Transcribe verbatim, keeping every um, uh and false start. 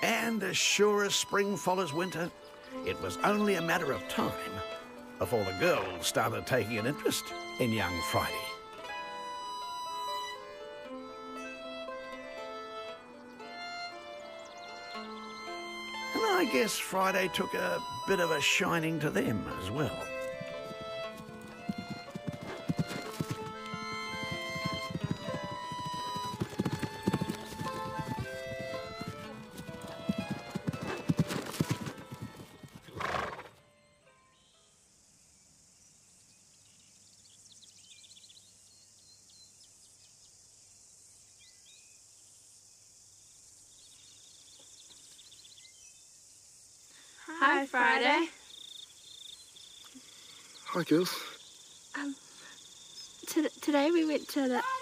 And as sure as spring follows winter, it was only a matter of time before the girls started taking an interest in young Friday. And I guess Friday took a bit of a shining to them as well. Hi, Friday. Hi, girls. Um, t today we went to the